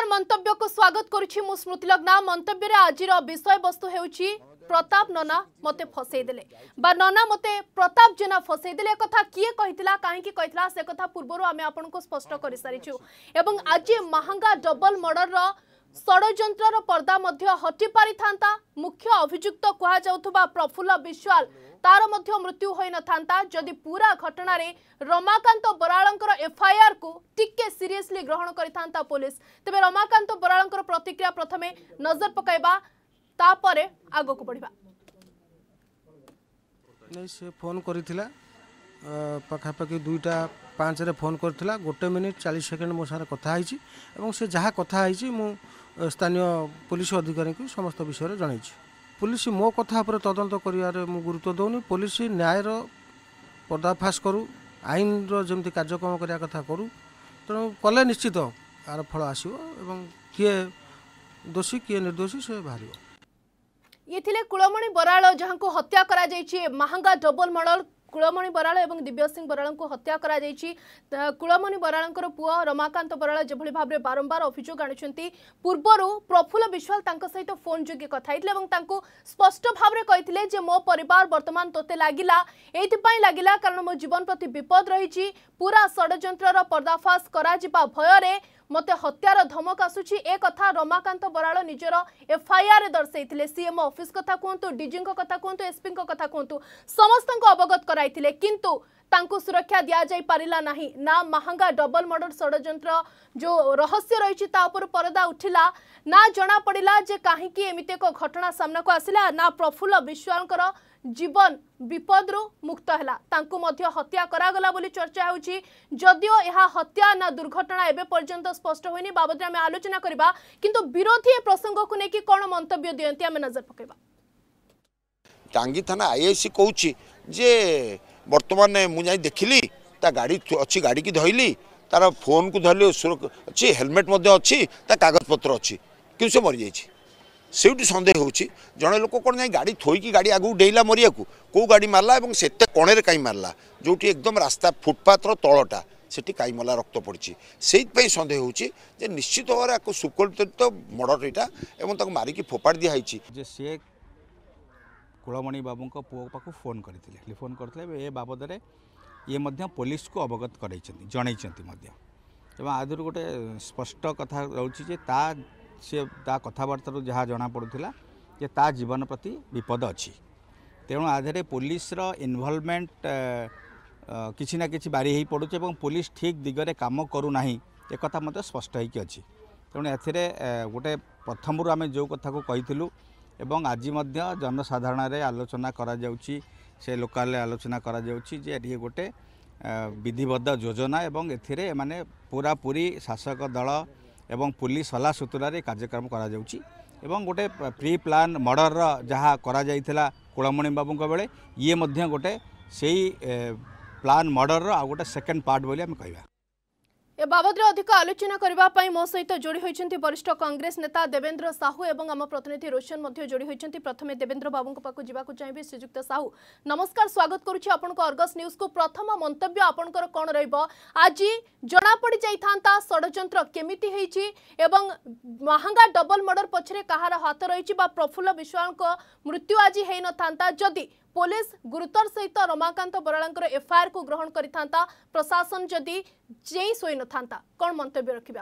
मंतव्य को स्वागत करुछि मु स्मृति लग्ना मंतव्य रे आजिर विषय वस्तु हेउछि प्रताप नना मते फसई देले बा नना मते प्रताप जेना फसई देले कथा किए कहितला काहे की कहितला से कथा पूर्वरो आमे आपन को स्पष्ट करि सारिछु एवं आज महंगा डबल मर्डर रो षडयंत्र रो पर्दा मध्य हटि पारि थांता मुख्य अभियुक्त कुहा जाउथबा प्रफुल्ल विश्वाल तार मध्य मृत्यु होई न थांता जदि पूरा घटना रे रमाकांत बराळंकर एफआईआर को टिके सीरियसली ग्रहण करि थांता पुलिस तबे रमाकांत बराळंकर प्रतिक्रिया प्रथमे नजर पकाइबा तापरे आगो को बढ़िबा नहीं से फोन करिथिला पाखापाखि 2:05 रे फोन करथिला 1 मिनिट 40 सेकेंड मो सारा कथा आइछि एवं से जहा कथा आइछि मु स्थानीय पुलिस अधिकारी को समस्त विषय रे जणाइछि पुलिस मो कथा पर तदंत करियारे मु गुरुत्व दउनी पुलिस न्याय रो पर्दाफाश करू आईन रो जेमति कार्यक्रम करिया कथा करू तेणु कले निश्चित आर फल आसीबो एवं किए दोषी किए निर्दोषी से बाहरिबो ये थिले कुलमणि बराळ जहां को हत्या करा जायछि महंगा डबल मर्डर कुलमणि बराळ एवं दिव्य सिंह बराळ को हत्या करा जायछि कुलमणि बराळंकर पुआ रमाकांत बराळ जेभली भाबरे बारंबार अभियोग आनिछंती पूर्वरु प्रफुल्ल विश्वाल तांको सहित फोन जोगे कथा हितले एवं तांको स्पष्ट भाबरे कहितले जे मो परिवार वर्तमान तोते लागिला एथि पई लागिला कारण मो जीवन प्रति विपद रहिछि पूरा षडयंत्र रो पर्दाफाश करा जिबा भयरे मते हत्यार धमक आसुछि ए कथा रमाकांत बराळ निजर एफआईआर दर्शैथिले सीएम ऑफिस कथा कहंतु डीजी को कथा कहंतु एसपी को कथा कहंतु समस्त को अवगत कराइथिले किंतु तांको सुरक्षा दिया जाई पारिला नाही ना महंगा डबल मर्डर षडयंत्र जो रहस्य रहिछि ता ऊपर परदा उठिला ना जणा पडिला जे काहे की एमिते को घटना सामना को आसिला ना प्रफुल्ल विश्वालकर जीवन विपद रु मुक्त हैला तांको मध्य हत्या करा गला बोली चर्चा होउछि जदियो एहा हत्या ना दुर्घटना एबे पर्यंत स्पष्ट होइनी बाबत में आलोचना करबा किंतु विरोधी प्रसंग को नेकी कोन मंतव्य दियंती हमें नजर पकेबा टांगी थाना आईआईसी कहूँ जे बर्तमान मु जाई देखिली ता गाड़ी अच्छी गाड़ी की धइली तार फोन को धरली अच्छी हेलमेट अच्छी ता कागज पत्र अच्छी कि से मरी जाइए से सन्देह होची जड़े लोक कौन जाए गाड़ी थोईकी गाड़ी आगू डेला मरिया को गाड़ी मारला और से कणे कहीं मारला जो एकदम रास्ता फुटपाथर तलटा से कहीं मला रक्त पड़ी से सन्देह होची निश्चित भाव में सुकल्पित मर्डर यहाँ और मारिकी फोपाड़ दिखाई सी कुलमणि बाबू पुओ पाक फोन करते फोन करते ए बाबद ये पुलिस को अवगत कर आदि गोटे स्पष्ट कथा रोचे सी कथबार्तार जहाँ जना पड़ूला जे ता जीवन प्रति विपद अच्छी तेणु आधे पुलिस इनवॉल्वमेंट किसी ना किसी बारी हो पड़ुचे और पुलिस ठीक दिगरे काम करूना एक कथा मत स्पष्ट होगी अच्छी तेणु ए गोटे प्रथम आम जो कथा को कहीलु एवं आज जनसाधारण रे आलोचना करा जाउची से लोकाल आलोचना करा जाउची जे ये गोटे विधिबद्ध योजना एवं एथिरे माने पूरा पूरी शासक दल एवं पुलिस हला सूत्र कार्यक्रम करा जाउची एवं गोटे प्री प्लान मर्डर जहाँ करा जाइथिला कुलमणि बाबू बेले ये मध्य गोटे से प्लान मर्डर आ गोटे सेकेंड पार्ट बोली आम कहवा ए बाबद अधिक आलोचना करने मो सहित जोड़ी होती वरिष्ठ कांग्रेस नेता देवेंद्र साहू एवं आम प्रतिनिधि रोशन जोड़ी होती प्रथमे देवेंद्र बाबू पाक जावाक चाहिए श्रीजुक्त साहू नमस्कार स्वागत करुच्ची आपनको अर्गस न्यूज को प्रथम मंतव्य आपनकर कौन रहिबो आज जना पड़ी जाइथांता षडयंत्र केमिति हेछि एवं महंगा डबल मर्डर पछरे कहार हाथ रहिछि बा प्रफुल्ल विश्वाल को मृत्यु आज हेइ न थांता जदि पुलिस गुरुतर सहित रमाकांत बराळंकर एफआईआर को ग्रहण करिथांता प्रशासन जदि जेई सोई न थांता कोन मंतव्य रखिबे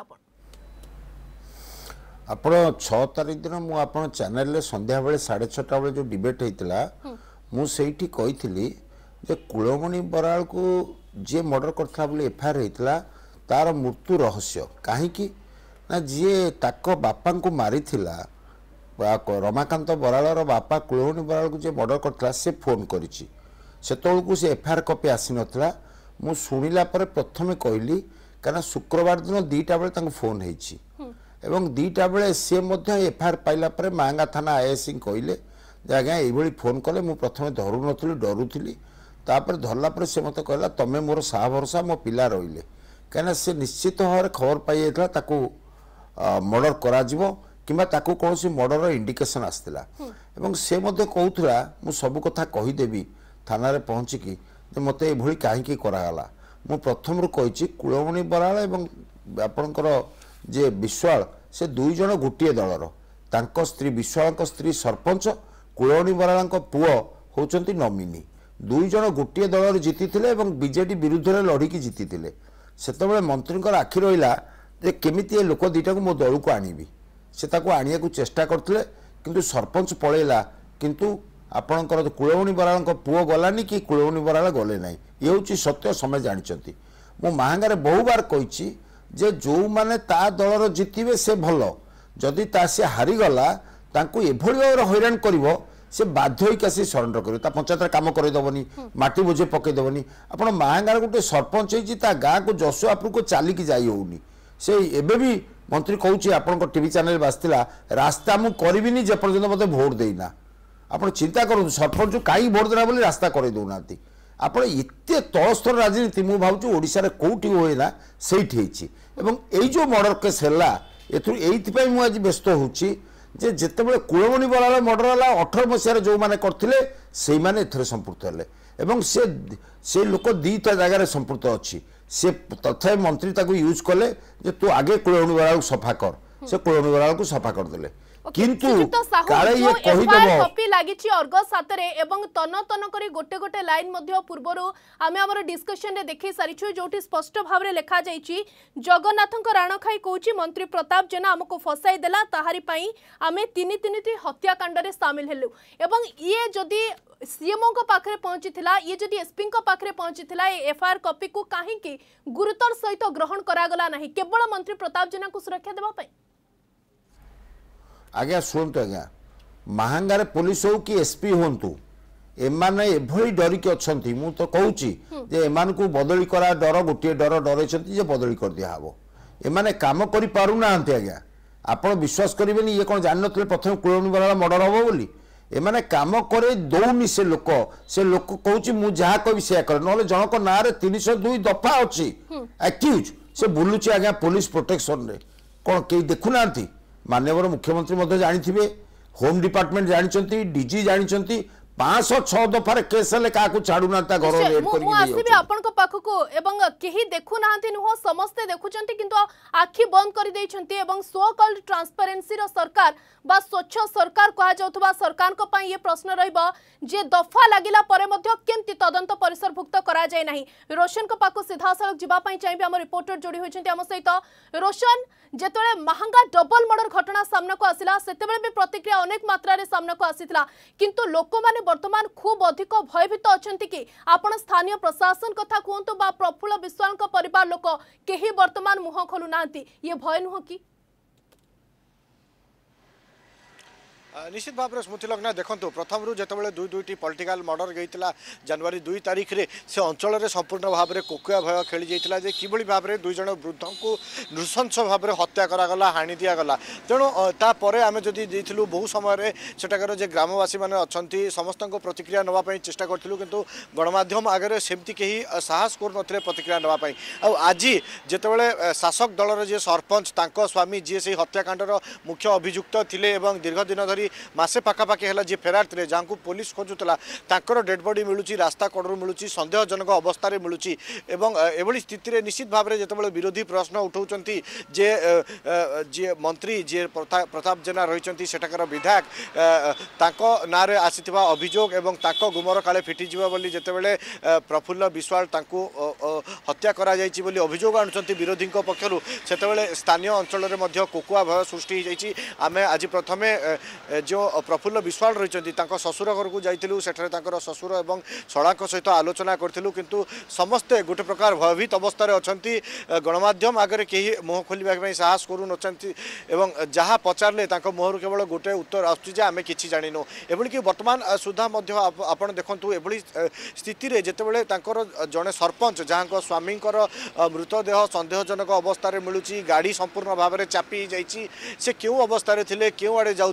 आपण 6 तारिख दिन मु आपण चैनल रे संध्या बेले 6:30 बेले जो डिबेट हेतिला मु सेठी कहिथिली जे कुलमणि बराळ को जे मर्डर करथला बोले एफआईआर हेतिला तार मृत्यु रहस्य काहे कि ना जे ताको बापा को मारिथिला रमाकांत बराळर बापा कुलमणि बराळ को जे मर्डर करथला से फोन करिछि सेतोळकु से एफआईआर कॉपी आसी नथला मु सुनिला पर प्रथमे कहली कारण शुक्रवार दिन 2टा बेले तांको फोन हेछि एवं 2टा बेले से मध्य एफआईआर पाइला पर मांगा थाना आईएससी कहले जे आज्ञा एभली फोन कले मु प्रथमे धरु नथली डरुथली तापर धरला पर से मते कहला तमे मोर साहा भरोसा मो पिला रहिले कारण से निश्चित भाव खबर पाई जाइतला ताको मर्डर करा जिवो किंबा ताको कोनोसी मर्डर इंडिकेशन आस्तिला एवं से मध्य कहउथला मु सब कथा कहि देबी थाना रे पहुंची कि जे मते एभली काहे की करागला मु प्रथम रु कहिछि कुलमणि बराळ एवं आपनकर जे विश्वाल से दुई जन गोटे दलर तांको स्त्री विश्वाल स्त्री सरपंच कुलमणि बराल पुओ होउचंती नॉमिनी दुई जन गोटे दलर जीति बीजेडी विरुद्ध में लड़िकी जीति से मंत्री आखि रहा जे केमिति लोक दुईटा को मो दल को आनबी से आनिया को चेष्टा करते किंतु सरपंच पलैला किंतु आपणकर कुलमणि बराल पुओ गलानी कि कुलमणि बराल गले ना ये हूँ सत्य समय जानते मो महांगारे बहु बार कही जे जो माने ता दलर जीतबे से भल जदि ता से हारीगला तांको एभली भाव हैरान करिवो से बाध्य होइका से सरेंडर करिवो ता पंचायत काम करदेवनी माटी बोझे पकईदेवनी आपण महांगार गोटे सरपंच होइछि ता गाँ को जसो आपन को चालिकी जाई होउनी से एबे भी मंत्री कहूछि आपन को टीवी चैनल बासतिला रास्ता मु करबिनी जे पर्यंत मते भोट देइना आपण चिंता करूँ सरपंच कहीं भोट देना बोली रास्ता कर दौना आप एत तलस्तर राजनीति मुझे भावुँ ओडिशा रे कोउठी होए ना सेठी होइछि एवं एई जो मर्डर केस हैला एथुर मु आज व्यस्त होउछि जे जेतेबेले कुलमणि बराल मर्डर है 18 मसीह जो मैंने करथिले सेई माने एथरे संपुक्त हेले एवं से लोक दीटा जगार संपुक्त अच्छी से तथा मंत्री ताको यूज कले जे तू आगे कुलमणि बराल सफा कर से कुलमणि बराल को सफा करदेले किंतु काले ये कहि देबो कॉपी लागिछि अर्गस सातरे एवं तन तन करी गोटे गोटे लाइन मध्य पूर्वरु आमे हमर डिस्कशन रे देखि सारिछु जोटी स्पष्ट भाव रे लिखा जाइछि जगन्नाथक राण खाई कहूछि मंत्री प्रताप जेना हमको फसाई देला ताहारी पई आमे तीन हत्याकांड रे शामिल हेलु एवं ये जदी सीएमओ को पाखरे पहुंचीथिला ये जदी एसपी को पाखरे पहुंचीथिला ए एफआईआर कॉपी को काहे कि गुरुतर सहित ग्रहण करागला नाही केवल मंत्री प्रताप जेना को सुरक्षा देबा पई आज्ञा शुणु आज्ञा महांगारे पुलिस हो कि एसपी हूँ एमाने एभली डरिकी अच्छा मु तो कहूँ एमान को बदली करा डर गोटे डर डर बदली कर दिया हम एमाने काम कर पारुना आज्ञा आपण विश्वास करेंगे ये कौन जान ना प्रथम कुलमणि बराल मर्डर हम बोली एमाने काम करे दौनी से लोक कहूँ मुझे जहाँ कह से करे जनक ना 302 दफा अच्छी एक्यूज से बुलूची आज्ञा पुलिस प्रोटेक्शन रे कौन कई देखुना माननीय मुख्यमंत्री जानी होम डिपार्टमेंट जानते डीजी जानते 506 दफार केस हेले का छाड़ू ना घर रेड कर आपन को पाख को एवं केही देखु नाहंती नुह समस्ते देखुचंती किंतु आखि बंद कर देइछंती एवं सो कॉल्ड ट्रांसपेरेंसी रो सरकार बा स्वच्छ सरकार कहा जाउथबा सरकार को पई ये प्रश्न रहइबो जे दफा लागिला परे मध्य केमती तदंत परिसरभुक्त करा जाय नाही रोशन को पाख सीधा सड़क जिबा पई चाहिबे हम रिपोर्टर जोड़ी होइछंती हम सहित रोशन जेतले महंगा डबल मर्डर घटना सामना को आसिला सेतेबेले भी प्रतिक्रिया अनेक मात्रा रे सामना को आसीथिला किंतु लोक माने वर्तमान खूब अधिक भयभीत अछंती कि आपण स्थानीय प्रशासन कथा कहंतु बा प्रफुल्ल विश्वाल को परिवार लोक केही वर्तमान मुह खोलु नांती ये भय नुह कि निश्चित भाव में स्मृति लग्ना देखो प्रथम रू जिते दुईटी पॉलिटिकल मर्डर गई जनवरी 2 तारीख रे से अंचल में संपूर्ण भाव में कोकुआ भय खेली जाता कि भाव में दुई जन वृद्ध को नृशंस भाव में हत्या करागला हाणी दिगला तेणु तापर आम जदि देलु बहु समय सेठाकर जे ग्रामवासी मैंने अच्छा समस्त प्रतिक्रिया नापी चेष्टा करूँ किंतु गणमाध्यम आगे सेमती कहीं साहस कर प्रतिक्रिया नापी आज जितेबाला शासक दलर जे सरपंच स्वामी जी से हत्याकांडर मुख्य अभियुक्त थे दीर्घ दिन धरी मासे पाखापाखि है जी फेरार थे जहाँ को पुलिस खोजुला तांकर डेड बॉडी मिलूँ रास्ता कड़ू मिलूँ सन्देहजनक अवस्था मिलूँ एभली स्थिति निश्चित भाव में जिते विरोधी प्रश्न उठाऊँ जे जी मंत्री जी प्रताप जेना रही सेठाकर विधायक ना आसी अभियोग एवं गुमर काले फिटिज जितेबाला प्रफुल्ल विश्वाल हत्या करा अभियोग आणुंट विरोधी पक्षर से स्थानीय अंचल में कोकुआ भय सृष्टि आम आज प्रथमे जो प्रफुल्ल विश्वाल रही ससुर घर को जाइलु सेठारे ससुर और शला सहित आलोचना करूँ किंतु समस्ते गोटे प्रकार भयभीत अवस्था अच्छा गणमाध्यम आगे कहीं मुह खोल साहस करूँ जहाँ पचारे मुहर केवल गोटे उत्तर आसमें कि जाणीनु एभली वर्तमान सुधा आप देखु एभली स्थिति जितेबाला जड़े सरपंच जहाँ स्वामी मृतदेह सन्देहजनक अवस्था मिलूँ गाड़ी संपूर्ण भाव में चापी जाइए से क्यों अवस्था थे क्यों आड़े जाऊे केमती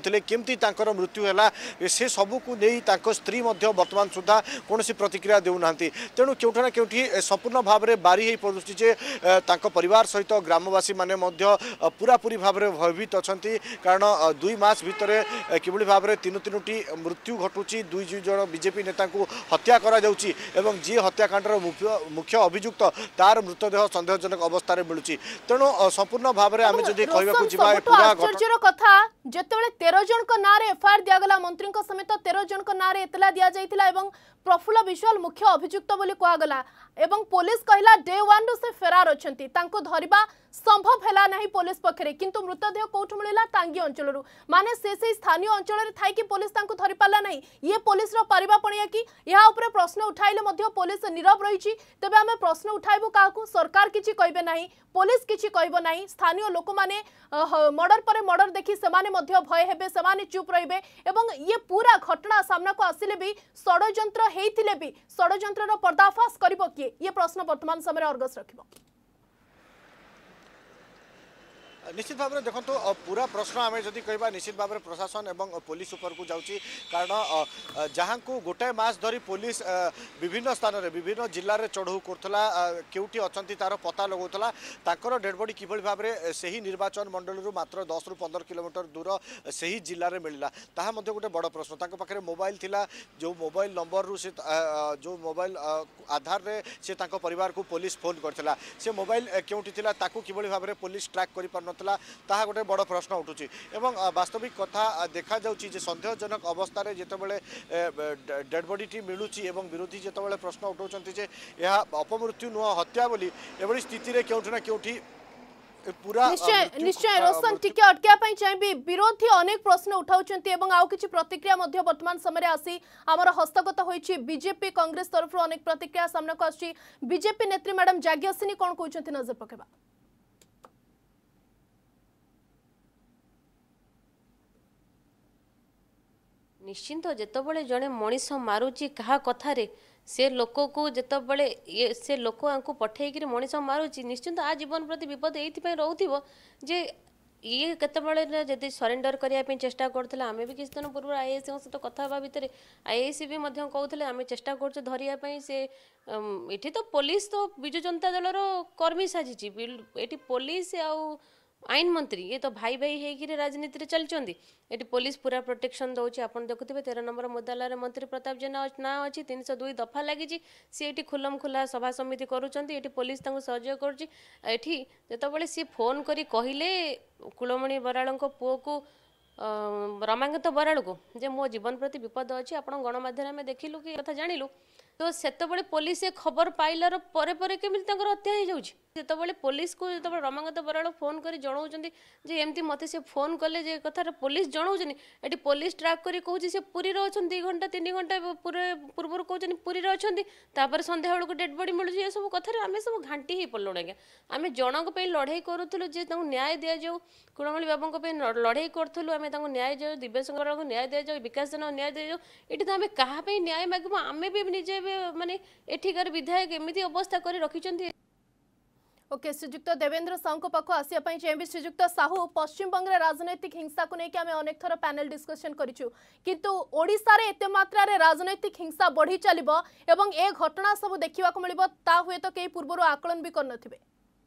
केमती तांकर मृत्यु हैला से सबू को नहीं तांको स्त्री मध्य वर्तमान सुधा कौन प्रतिक्रिया देउना तेणु केउठना केउठी संपूर्ण भाव में बारी हो पड़ुछि जे तांको परिवार सहित ग्रामवासी माने मध्य पूरा पूरी भाव में भयभीत अछंती कारण 2 मास भितर किभली भाव में 3-3टी मृत्यु घटुची 2 जन बीजेपी नेता को हत्या करा जाउची एवं जी हत्याकांडर मुख्य अभियुक्त तार मृतदेह संदेहजनक अवस्था मिलूची तेणु संपूर्ण भाव में आम जदि कहबाकू जिबा पूरा आश्चर्यर कथा जेतेबेले 13 जन को नारे एफआईआर दिया गला मंत्री समेत 13 जन को नारे एतला दिया जाइतिला एवं प्रफुल्ल विश्वाल मुख्य अभियुक्त बोली कहगला एवं पुलिस कहला डे 1 से फेरार अछंती तांको धरिबा संभव हैला नहीं पुलिस पखरे किंतु मृतदेह कोठु मिलिला टांगी अंचलरू माने से स्थानीय अंचल रे थाई कि पुलिस तांको धरि पाला नहीं ये पुलिस रो परिबा पणिया कि या ऊपर प्रश्न उठाइले मध्य पुलिस नीरव रहिछि तबे हमें प्रश्न उठाइबो काकू सरकार किछि कहबे नहीं पुलिस किछि कहबो नहीं स्थानीय लोक माने मर्डर पर मर्डर देखि समाने मध्य भय हेबे समाने चुप रहिबे एवं ये पूरा घटना सामना को आसिले भी षडयंत्र हेइथिले भी षडयंत्र रो पर्दाफाश करिबो कि ये प्रश्न वर्तमान समय अर्गस रखिबो निश्चित भाव में देखो तो पूरा प्रश्न आम जदि कहबा निश्चित भाव में प्रशासन एवं पुलिस ऊपर को जाउची कारण जहाँ को गोटाए मास धरी पुलिस विभिन्न स्थान में विभिन्न जिले में चढ़ऊ करथला केउटी अछंती तार पता लगौतला ताकर डेड बॉडी किभली भाव में सही निर्वाचन मंडल रु मात्र 10 ରୁ 15 किलोमीटर दूर सही जिले में मिलला ताहा मध्ये गोटे बड़ प्रश्न तांको पाखरे मोबाइल थिला जो मोबाइल नंबर रु से जो मोबाइल आधार रे से तांको परिवार को पुलिस फोन करथिला से मोबाइल केउटी थिला ताकू किभली भाव में पुलिस ट्रैक करि पार ताहा गोटे बड़ प्रश्न उठुची एवं वास्तविक कथा देखा जाउची जे संदेहजनक अवस्था रे जेतेबेले डेड बॉडी टी मिलुची एवं विरोधी जेतेबेले प्रश्न उठाउचंती जे यह अपमृत्यु नुह हत्या बोली एभली स्थिति रे केउठना केउठी पूरा निश्चय रोशन टिके अटकिया पई चाहबी विरोधी अनेक प्रश्न उठाउचंती एवं आउ किछि प्रतिक्रिया मध्य वर्तमान समय आसी हमर हस्तगत होईची बीजेपी कांग्रेस तरफ अनेक प्रतिक्रिया सामना को आसी बीजेपी नेत्री मैडम जाग्यसिनी कोन कहउचंती नजर पकेबा निश्चिंत जितेबाला जड़े मनीष मारुची क्या कथार से लोक को जितेबाला से लोक को पठेक मनीष मारुची निश्चिंत आ जीवन प्रति विपद ये रोथे जे ये केतबले जदि सरेंडर करने चेष्टा करते आम भी किसी दिन पूर्व आईएएस सहित कथा भितर आईएएस भी कहते आम चेष्टा कर धरिया से ये तो पुलिस तो विजु जनता दलर कर्मी साजिश ये पुलिस आउ आईन मंत्री ये तो भाई भाई होकर राजनीति में चलती ये पुलिस पूरा प्रोटेक्शन दौर आप देखुए 13 नंबर मुदालार मंत्री प्रताप जेना ना अच्छी 302 दफा लगी सी ये खुलम खुला सभा समिति करुँच पुलिस सहयोग करते सी फोन करी कहले कुलमणि बराल पुओ को रमाकांत बराल को जे मो जीवन प्रति विपद अच्छी आप गणमाध्यम में देखिलु कि कथा जानिलु तो सेतबले पुलिस खबर पाइलार परे परे केमिति तांकर हत्या हो जाउछि सेतबले पुलिस को जेतबले रमाकांत बराल फोन करी जणाउछन्ती जे एमती मते से फोन कले जे कथा पुलिस जणाउछन्ती एटी पुलिस ट्रैक करी कहूछि से पुरी रो अछन 2 घंटा 3 घंटा पूरे पूर्व कहउछन्ती पुरी रो अछन्ती तापर संध्या बेलको डेड बॉडी मिलुछि ए सब कथा आमे सब घांटी ही पड़लो आज्ञा आमे जनक पे लड़ाई करूथुलु जे तांको न्याय दिया जाऊ कुणमणि बाबूंको पे लड़ाई करथुलु आमे तांको न्याय जाऊ दिव्येश को न्याय दिया जाऊ विकास जन न्याय दिया जाऊ एटी तो आमे कहा पे न्याय मागबो आमे भी निजे माने एठिकार विधायक एमिति अवस्था करी रखिचन्ती ओके श्रीजुक्त देवेंद्र साहू को पाखु आसिया पई चाहेबी श्रीजुक्त साहू पश्चिम बंग रे राजनैतिक हिंसा को लेके आमे अनेक थर पैनल डिस्कशन करिछु किंतु ओडिसा रे एते मात्रा रे राजनैतिक हिंसा बढ़ी चलिबो एवं ए घटना सब देखिबा को मिलिबो ता हुए तो केई पूर्वरो आकलन भी करनथिबे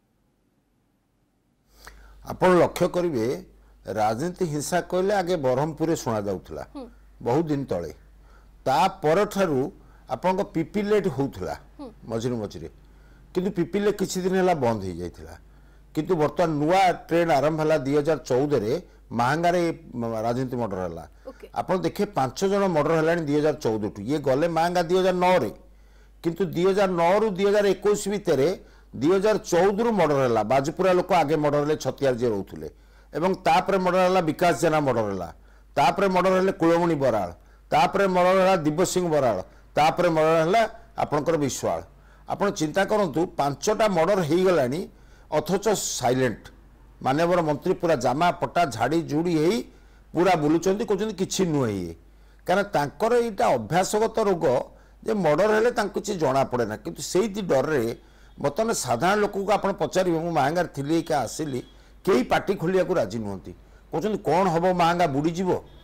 आपण लक्ष्य करिवे राजनीतिक हिंसा कहले आगे बरहमपुर सुना जाउथला बहुत दिन तळे ता परठारु आपण पिपिलेट होउथला मझिरे मझिरे किंतु पिपिले किछि दिन हला बंद हो जाइथिला किंतु वर्तमान नुआ ट्रेंड आरंभ हला 2014 रे महांगारे राजनीति मर्डर हला आपण देखे 5 जन मर्डर हलानी 2014 टू ये गले महांगा 2009 रे किंतु 2009 रु 2021 भितर 2014 रु मर्डर हला बाजपुरा लोक आगे मर्डर हले छतियार जे रहउथले एवं तापरे मर्डर हला विकास जेना मर्डर हला तापरे मर्डर हले कुलमणि बराल तापरे मर्डर हला दिव्य सिंह बराल तापरे मर्डर हला आपनकर विश्वाल आपण चिंता करंतु 5टा मर्डर हो गलानी अथच साइलेंट माननीय मंत्री पूरा जामा पटा झाड़ी जुड़ी ही पूरा बुलुचंती कहते किछि नुहे ये कारण तांकर एटा अभ्यासगत रोग जे मर्डर हेले तांको किछि जणा पड़े ना किंतु सेही डर रे बर्तमान साधारण लोक को आपण पचारिबे मु महांगार थिली का आसिली केही पार्टी खोलिया को राजी नुहंती कहते कौन हम महांगा बुड़ी जीवो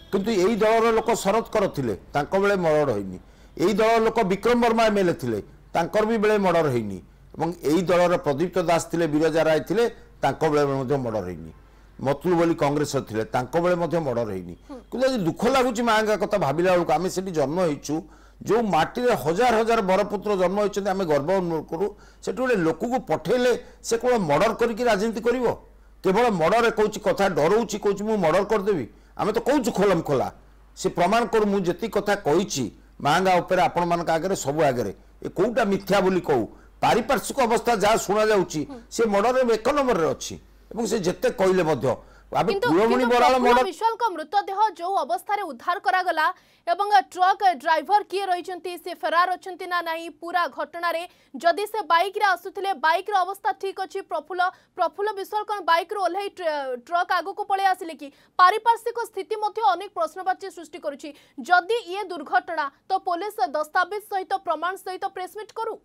किंतु यही दलर लोक शरद कर थिले तांको बेले मर्डर होइनी यही दलर लोक विक्रम वर्मा एमएलए थिले तांकर भी बेले मर्डर होइनी एवं यही दलर प्रदीप्त दास थिले विरजा राय थिले तांको बेले मध्य मर्डर होइनी मतलू बोली कांग्रेस थिले तांको बेले मध्य मर्डर होइनी किंतु दुख लागुची मांगा कथा भाबिला बेलको आमे सेठी जन्म होइछु जो माटी रे हजार हजार बरपुत्र जन्म होइछन्ते आमे गर्व अनुभव करू सेठी गोटे लोक को पठेले से कोन मर्डर करके राजनीति करिवो केवल मर्डर कहूँ कथा डरौची कहूँ मुझे मर्डर करदेवी आम तो कहूँ खोलम खोला से प्रमाण करू मुझे जी कथा कही मांगा उपर आपण मान आगे सब आगे ये कौटा मिथ्या बोली कहू पारिपार्श्विक अवस्था जहाँ शुणा जाऊँगी से मर्डर एक नंबर अच्छी से जिते कहले कुलमणि विश्वाल मृतदेह जो अवस्था उद्धार करागला एवं ट्रक ड्राइवर किए रही से फेरार अच्छा ना नहीं पूरा घटना रे जदि से बाइक रे आसुथिले बाइक रो अवस्था ठीक अच्छी प्रफुल्ल विश्वाल कौन बाइक रो ओल्हे ट्रक आगु को पळे आसिले कि पारिपार्श्विक स्थिति मध्य अनेक प्रश्नवाची सृष्टि करुछि जदि ये दुर्घटना तो पुलिस दस्तावेज सहित प्रमाण सहित प्रेसमिट करू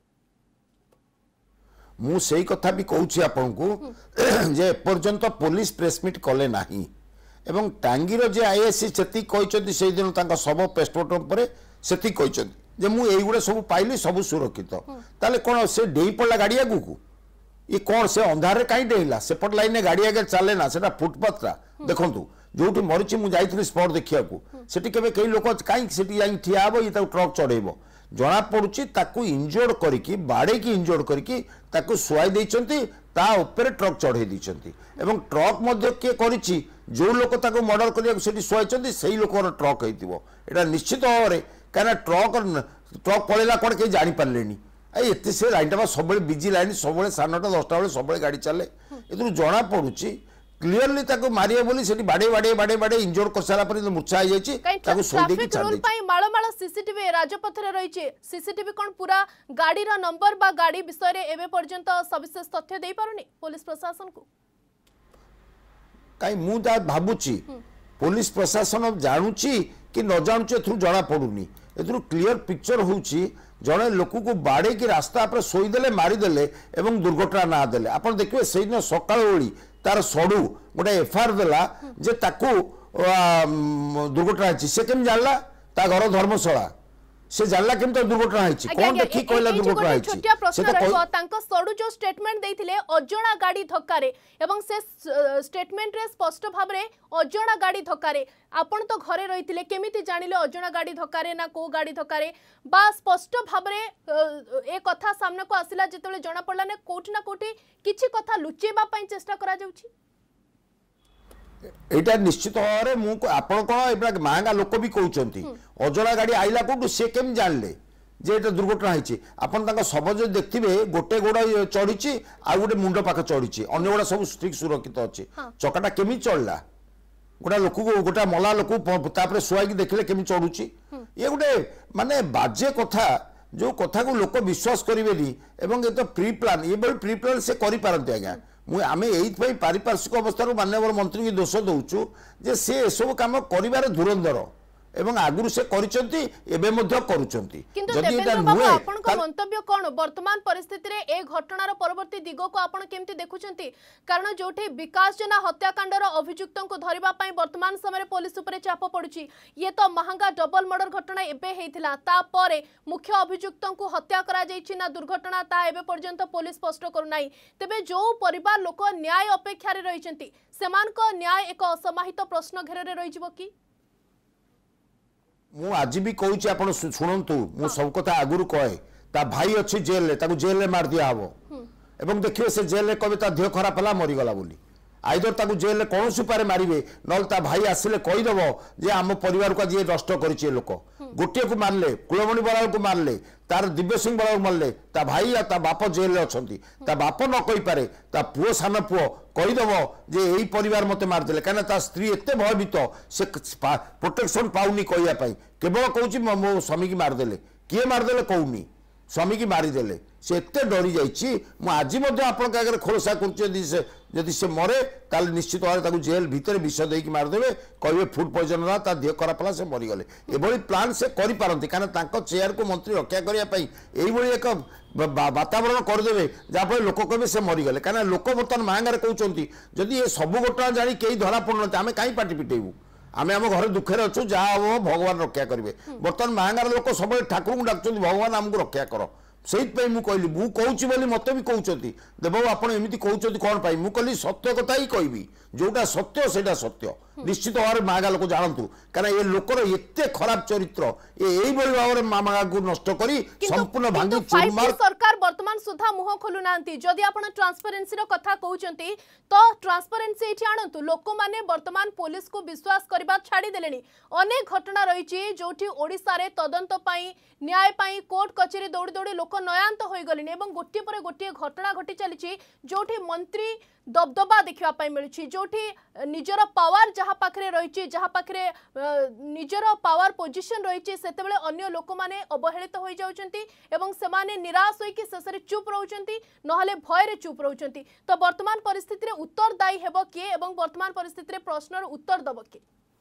मु से कथा भी कहूँ आपन को जे एपर्यंत पुलिस प्रेसमिट कले नाही एवं टांगीर जे आईएससी सेति कहते से दिन शव पोस्टमार्टम पर सेति कहते जे मु एगुड़े सब पाइली सब सुरक्षित ताले कौन से डेई पड़ा गाड़ी आगु को ये कौन से अंधार कहीं डेला सेपट लाइन गाड़ी आगे चले ना से फुटपाथ देखु जो मरीची मुझे स्पॉट देखा सेठी केबे कई लोक कहीं ठिया हे ये ट्रक चढ़ेब जना पड़ुची ताकू इंजोर्ड करके बाड़े की इंजोर्ड करके ताकू सुआई देइचंती ता ऊपर ट्रक चढ़े देइचंती एवं ट्रक मध्य के करिची जो लोक ताकू मर्डर करिया सेठी सुआइचंती सेही लोकर ट्रक हेतिबो एटा निश्चित भाव में कहीं ट्रक पड़ेला कौन कहीं जानी पार्लेनी एत से लाइन सब बिजी लाइन सब 9:30 10टा बेले सब गाड़ी चले ए जना पड़ुची क्लियरली ताको मारिए बोली सेठी बाडे बाडे बाडे बाडे इंजोर्ड करसाला पर मूर्छा हो जाई ताको सोई देकी चल देई पई माळमाळ सीसीटीवी राजपथ रे रहिचे सीसीटीवी कोन पूरा गाड़ी रा नंबर बा गाड़ी विषय रे एबे पर्यंत सविशेष तथ्य देई पारुनी पुलिस प्रशासन को काई मु दा भाबुची पुलिस प्रशासन जानूची कि न जानूची एथु जणा पडुनी एथु क्लियर पिक्चर होउची जड़े लोक को बाड़े की रास्ता पर शोईदे मारिदे एवं दुर्घटना ना देले आपन देखिए से दिन सकाळ ओली तार सड़ू गोटे एफआईआर देला जे ताकू दुर्घटना है से केम जानला ता घर धर्मशाला से जानला केम तो दुर्घटना है कौन देखि कहला दुर्घटना है छोटिया प्रश्न रहबो तांको सड़ू जो स्टेटमेंट देथिले अजणा गाड़ी धक्का रे एवं से स्टेटमेंट रे स्पष्ट भाव रे अजणा गाड़ी धक्का रे आपण तो घरे रहिथिले केमिति जानिले अजणा गाड़ी धक्का रे ना को गाड़ी धक्का रे बा स्पष्ट भाव रे ए कथा सामने को आसिला जेतले जणा पड़ला ने कोठी ना कोठी किछि कथा लुचेबा पई चेष्टा करा जाउछि एटा निश्चित भाव में आपण कौन महंगा लोक भी कहते अजड़ा गाड़ी आइला कौटू सी केम जानले जे एटा दुर्घटना होती आपन शव जो देखिए गोटे गोड़ चढ़ी आ गोटे मुंड पाख चढ़ी अन्य गोड़ा सब ठीक सुरक्षित अच्छे चकाटा केमी चलला गोटा लोक गोटा मला लोक शुआई देखिले केमी चढ़ुची ये गोटे माने बाजे कथा जो कथा को लोक विश्वास करेंगे ये तो प्री प्लान ये प्री प्लान से करें आज्ञा आमे यही पारिपार्श्विक अवस्था माननीय मंत्री की दोष दौचु जे से एसबू कम कर धुरंधर एवं आगुरु से करिसेंती एबे मध्य करूचंती जदि एटा नुहे आपन को मंतव्य कोन वर्तमान परिस्थिति रे ए घटनार परवर्ती दिगो को आपन केमती देखुचंती कारण जोठी विकास जना हत्याकांडर अभियुक्तों को धरिबा पई वर्तमान समय रे पुलिस ऊपर चाप पड़ुची ये तो महंगा डबल मर्डर घटना एबे हेतिला ता परे मुख्य अभियुक्तों को हत्या करा जायछि ना दुर्घटना ता एबे पर्यंत पुलिस स्पष्ट करू नाही तबे जो परिवार लोक न्याय अपेक्षा रे रहिचंती समान को न्याय एक असमाहित प्रश्न घेरे रे रहिजबो की मु आज भी कहूँ आप शुणु मु सब कथा आगुरी कहे ता भाई अच्छी जेल जेल में मार दिया हम एवं देखिए से जेल में कहे देह खराब है मरीगला बोली आईदर ताकू जेल में कौन उपाय मारे ना ता भाई आसिले कहीदेव जे आम परिवार को आज नष्ट कर लोक गोटे को मारले कुलमणि बराल को मारले तार दिव्य सिंह बराल मारले ता भाई ता बाप जेल में अच्छा ता बाप न कही पारे ता पुओ सान पुओ कहीदेव जे यही परिवार मत मारदे कहीं स्त्री एत भयभीत से प्रोटेक्शन पाऊनी कहवाई केवल कहूँ मो स्वामी की मारदे किए मारदे कहूनी स्वामी की मारिदे से एत डरी जाइए आज आगे खोलसा कर से मरे ताल निश्चित भाव में जेल भितर विष देकी मारदे कहे फूड पॉइजन रहा देह खराब है से मरीगले ये प्लां से करपारती कहीं चेयर को मंत्री रक्षा करने यही एक वातावरण करदे जहाँफल लोक कहे से मरीगले कहीं लोक बर्तमान महंगार कहते जदि ये सब घटना जानी कहीं धरा पड़ना आम कहीं पार्टी पिटेबू आम आम घर दुखे अच्छु जहाँ हम भगवान रक्षा करेंगे बर्तमान महांगार लोक सब ठाकुर को डाकुं भगवान आमको रक्षा कर से कहली मुझे कहूँ मत भी कहते देवबाबू आप एमती कहते कौन पाई मुझे कहली सत्य कथा ही कहबी जोटा सत्य से सत्य निश्चित भाव में मागा लोक जानतु कहीं ये लोकर एते खराब चरित्र ये भाव में मागा को नष्ट करी संपूर्ण भांगी चूरमार सरकार वर्तमान सुधा मुह खोलु नांती जदि आपण ट्रांसपेरेंसी रो कथा कहउचंती तो ट्रांसपेरेंसी एठी आणंतु लोक माने वर्तमान पुलिस को विश्वास करबा छाडी देलेनी अनेक घटना रहिछि जोठी ओडिसा रे तदंत पई न्याय पई कोर्ट कचेरी दौड़ी दौड़ी लोक नयांत होई गलिनी एवं गोटे पर गोटे घटना घटी चलीछि जोठी मंत्री दबदबा देखा मिलूँ जोठी निजर पावर जहाँ पाखे रही जहाँ पाखे निजर पावर पोजिशन रही से अन्य लोक मैंने अवहेलित हो जाउछंती एवं सेमाने निराश होइकि शेषे चुप रोचंती नहले भय चुप रोचंती तो वर्तमान परिस्थिति रे उत्तरदायी हेबो किए एवं वर्तमान परिस्थिति रे प्रश्नर उत्तर दबो किए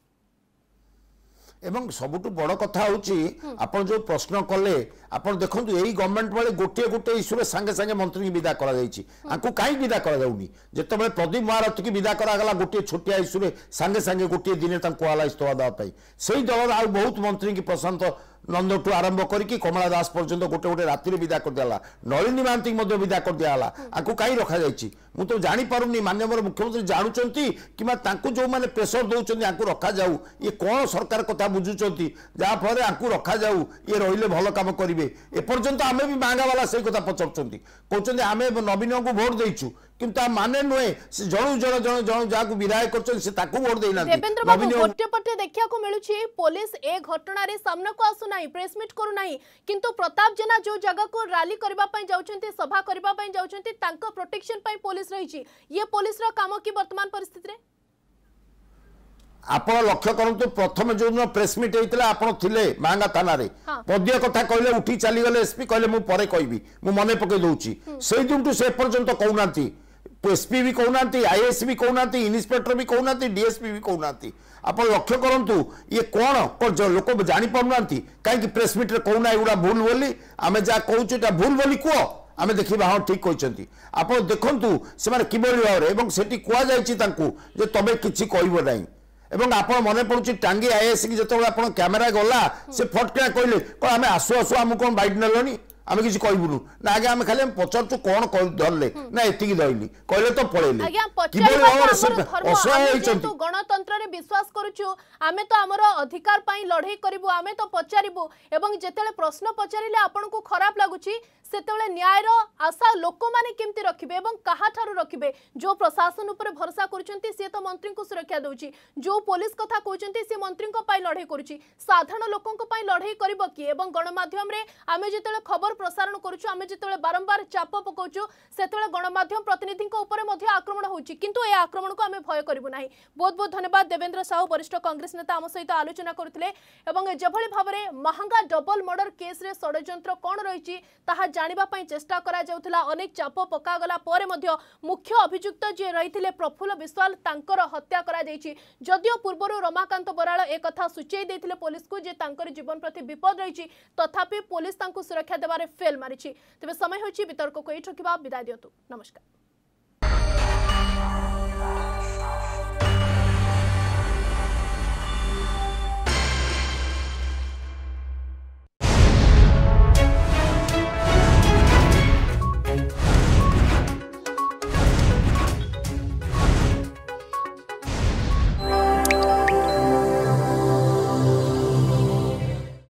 एवं सबुठ बड़ कथा हूँ आपन जो प्रश्न कले आपन देखु यही गवर्नमेंट वाले गोटे गोटे इश्यू सांगे सांगे मंत्री की विदा करा कहीं विदा कराऊनी जिते प्रदीप महारथ की विदा करागला गोटे छोटिया इश्यू सांगे सांगे गोटे दिन कहला इस्तफा देवाई से दल आ बहुत मंत्री की प्रशांत नंद टू आरंभ करके कमला दास पर्यंत गोटे गोटे राति विदा कर दिया नलिनी महांती विदा कर दिया आपको कहीं रखा जाइए मुझे तो जापी माननीय मुख्यमंत्री जानुंट कि जो मैंने प्रेसर दौरान आपको रखा जाऊ ये कौन सरकार कथा बुझुंट जहाँफल आपको रखा जाऊ ये रही भल कम करेंगे एपर्यंत आम भी महंगा वाला से कथा पचार कहते आम नवीन को भोट देचु किंतु माने नुहे जणु जण जण जण जहाँ विधायक कर भोट देना देवेंद्र बाबू गोटे पटे देखा मिलूँ पुलिस ए घटना सामना को आसुना प्रेसमिट करूना किंतु प्रताप जेना जो जगह को रैली करने जाउछंती सभा करने जाउछंती तांको प्रोटेक्शन पाई पुलिस रही ये पुलिस रो काम की वर्तमान परिस्थिति रे आप लक्ष्य करूँ प्रथम जो दिन प्रेसमिट होता आप महंगा थाना पद्य कथा कहले उठी चलीगले एसपी कहले मुझे कहबी मुझे मन पकई दूची से दिन से पर्यंत कहूना एसपी भी कहूना आईएएस भी कहूना इन्स्पेक्टर भी कहूना डीएसपी भी कहूना आप लक्ष्य करूँ ये कौन लोक जापार कहीं प्रेसमिट कहूना एगुड़ा भूल बोली आम जहाँ कहूँ भूल बोली कह आम देखा हाँ ठीक कहते आप देखु से किभली भाव में से कहुई तबे कि कहब ना एवं आप मन पड़ुची टांगी आईएएस की जो कैमेरा गला से फटकिना कहले आम आसु आसु आम कौन बाइट नेलनी आम किसी कहबुनु ना आगे आम खाली पचारू कौन धरले ना एतिकी धरली कहले तो पळेले गणतंत्र रे विश्वास करूछु आमे तो हमर अधिकार पाई लड़ाई करिवु आमे तो पचारिबु एवं जेतेले प्रश्न पचारिले आपन को खराब लागुची सेतेले न्यायर आशा लोक माने केमती रखिबे एवं कहा ठारू रखिबे जो प्रशासन ऊपर भरोसा करूचंती से तो मंत्री को सुरक्षा दउची जो पुलिस कथा कहउचंती से मंत्री को पाई लड़ाई करूची साधारण लोकन को पाई लड़ाई करिवो कि एवं गणमाध्यम रे आमे जेतेले खबर प्रसारण करूछु आमे जेतेले बारंबार चाप पकाउछु सेतेले गणमाध्यम प्रतिनिधि ऊपर मध्य आक्रमण होउची किंतु ए आक्रमण को आमे भय करिवु नाही। बहुत बहुत धन्यवाद देवेंद्र साहू वरिष्ठ कांग्रेस नेता आम सहित आलोचना करथिले एवं जेभଳି भाबरे महंगा डबल मर्डर केस रे षड्यंत्र कोन रहिची ताहा जानिबा पई चेष्टा करा जाउथला अनेक चाप पका गला परे मध्य मुख्य अभियुक्त जे रहिथिले प्रफुल्ल विश्वाल तांकर हत्या करा जाइची जदियो पूर्वरु रमाकांत बराळ ए कथा सूचई देथिले पुलिस को जे तांकर जीवन प्रति विपद रहिची तथापि पुलिस तांको सुरक्षा देबारे फेल मारिची। तेबे समय होची वितर्क को एठकिबा विदाय दियतु नमस्कार।